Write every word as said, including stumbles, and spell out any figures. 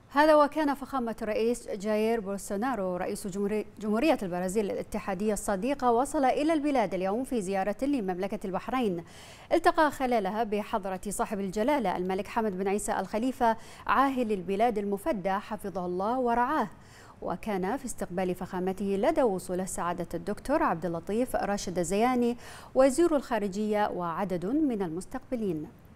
هذا وكان فخامة الرئيس جاير بولسونارو رئيس جمهورية البرازيل الاتحادية الصديقة وصل إلى البلاد اليوم في زيارة لمملكة البحرين، التقى خلالها بحضرة صاحب الجلالة الملك حمد بن عيسى الخليفة عاهل البلاد المفدى حفظه الله ورعاه. وكان في استقبال فخامته لدى وصوله سعادة الدكتور عبد اللطيف راشد الزياني وزير الخارجية وعدد من المستقبلين.